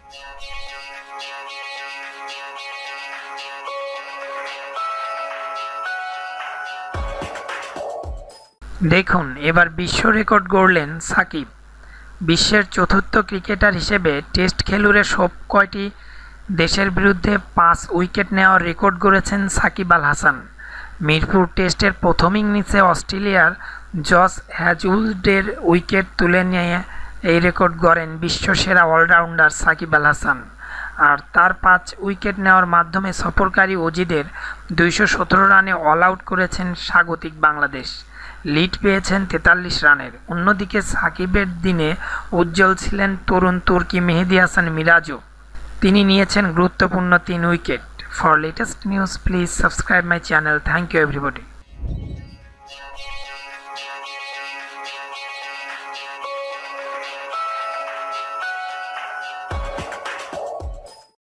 দেখুন এবার বিশ্ব রেকর্ড গড়লেন সাকিব। বিশ্বের চতুর্থ ক্রিকেটার হিসেবে টেস্ট খেলুড়ে সব কয়টি দেশের বিরুদ্ধে 5 উইকেট নেওয়ার রেকর্ড গড়েছেন সাকিব আল হাসান। মিরপুর টেস্টের প্রথম ইনিংসে অস্ট্রেলিয়ার জস হ্যাজলউডের উইকেট তুলে নিয়ে এই রেকর্ড গড়েন বিশ্বসেরা অলরাউন্ডার সাকিব আল হাসান। আর তার 5 উইকেট নেওয়ার মাধ্যমে সফরকারী অজিদের 217 রানে অল আউট করেছেন স্বাগতিক বাংলাদেশ। লিড পেয়েছেন 43 রানের। অন্যদিকে সাকিবের দিনে উজ্জ্বল ছিলেন তরুণ তুর্কি মেহেদী হাসান মিরাজও। তিনি নিয়েছেন গুরুত্বপূর্ণ 3 wicket. For latest news please subscribe my channel. Thank you everybody.